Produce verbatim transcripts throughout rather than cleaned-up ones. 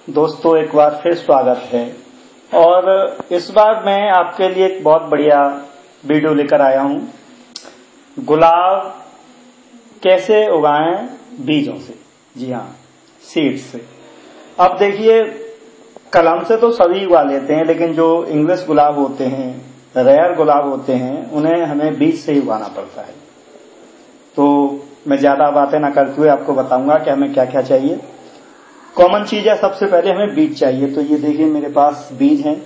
दोस्तों एक बार फिर स्वागत है और इस बार मैं आपके लिए एक बहुत बढ़िया वीडियो लेकर आया हूं। गुलाब कैसे उगाएं बीजों से। जी हाँ, सीड्स से। अब देखिए, कलम से तो सभी उगा लेते हैं, लेकिन जो इंग्लिश गुलाब होते हैं, रेयर गुलाब होते हैं, उन्हें हमें बीज से ही उगाना पड़ता है। तो मैं ज्यादा बातें ना करते हुए आपको बताऊंगा कि हमें क्या क्या चाहिए। कॉमन चीज है, सबसे पहले हमें बीज चाहिए। तो ये देखिए मेरे पास बीज हैं,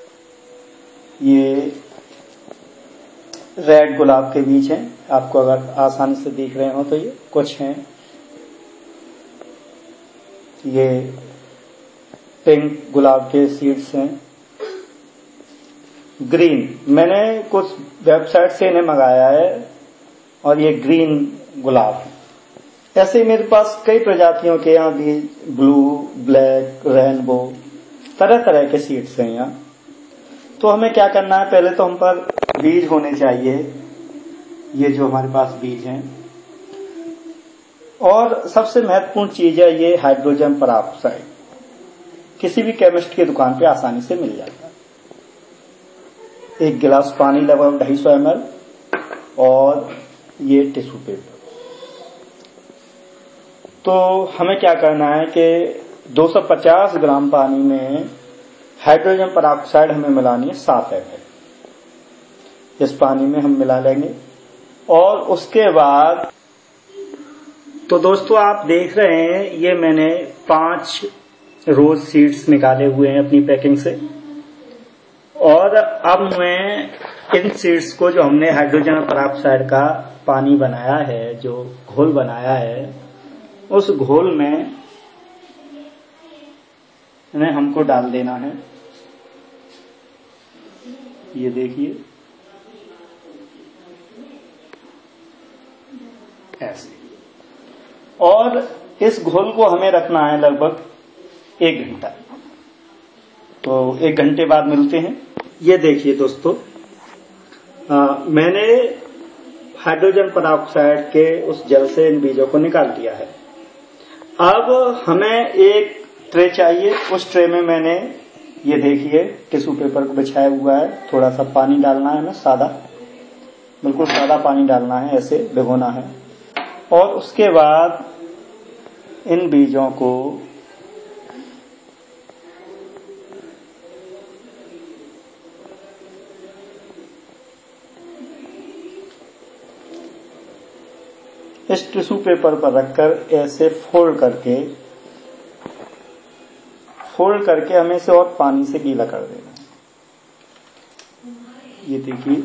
ये रेड गुलाब के बीज हैं। आपको अगर आसानी से दिख रहे हो तो ये कुछ हैं, ये पिंक गुलाब के सीड्स हैं। ग्रीन मैंने कुछ वेबसाइट से इन्हें मंगाया है और ये ग्रीन गुलाब है। ऐसे मेरे पास कई प्रजातियों के यहाँ भी ब्लू, ब्लैक, रेनबो, तरह तरह के सीड्स हैं यहाँ। तो हमें क्या करना है, पहले तो हम पर बीज होने चाहिए, ये जो हमारे पास बीज हैं। और सबसे महत्वपूर्ण चीज है ये हाइड्रोजन पेरोक्साइड। किसी भी केमिस्ट की दुकान पे आसानी से मिल जाता है। एक गिलास पानी लगभग ढाई सौ एम एल और ये टिश्यू पेपर। तो हमें क्या करना है कि दो सौ पचास ग्राम पानी में हाइड्रोजन पेरोक्साइड हमें मिलानी है सात एम एल। इस पानी में हम मिला लेंगे और उसके बाद तो दोस्तों आप देख रहे हैं, ये मैंने पांच रोज सीड्स निकाले हुए हैं अपनी पैकिंग से। और अब मैं इन सीड्स को, जो हमने हाइड्रोजन पेरोक्साइड का पानी बनाया है, जो घोल बनाया है, उस घोल में इन्हें हमको डाल देना है। ये देखिए ऐसे। और इस घोल को हमें रखना है लगभग एक घंटा। तो एक घंटे बाद मिलते हैं। ये देखिए दोस्तों, आ, मैंने हाइड्रोजन पेरोक्साइड के उस जल से इन बीजों को निकाल दिया है। अब हमें एक ट्रे चाहिए। उस ट्रे में मैंने ये देखिए टिश्यू पेपर को बिछाया हुआ है। थोड़ा सा पानी डालना है, ना सादा, बिल्कुल सादा पानी डालना है, ऐसे भिगोना है। और उसके बाद इन बीजों को इस टिश्यू पेपर पर रखकर ऐसे फोल्ड करके फोल्ड करके हमें इसे और पानी से गीला कर देना है। ये देखिए।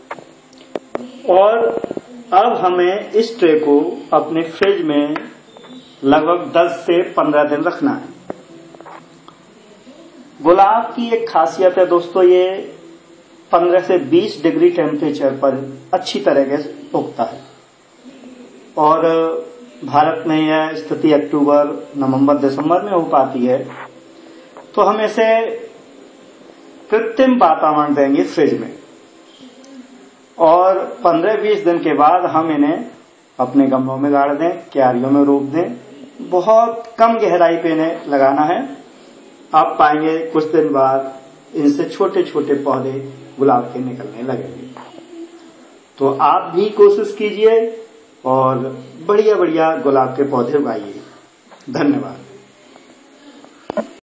और अब हमें इस ट्रे को अपने फ्रिज में लगभग दस से पंद्रह दिन रखना है। गुलाब की एक खासियत है दोस्तों, ये पंद्रह से बीस डिग्री टेम्परेचर पर अच्छी तरह से उगता है। और भारत में यह स्थिति अक्टूबर, नवंबर, दिसंबर में हो पाती है। तो हम इसे कृत्रिम वातावरण देंगे फ्रिज में, और पंद्रह बीस दिन के बाद हम इन्हें अपने गमलों में गाड़ दें, क्यारियों में रोप दें। बहुत कम गहराई पे इन्हें लगाना है। आप पाएंगे कुछ दिन बाद इनसे छोटे छोटे पौधे गुलाब के निकलने लगेंगे। तो आप भी कोशिश कीजिए और बढ़िया बढ़िया गुलाब के पौधे उगाइए। धन्यवाद।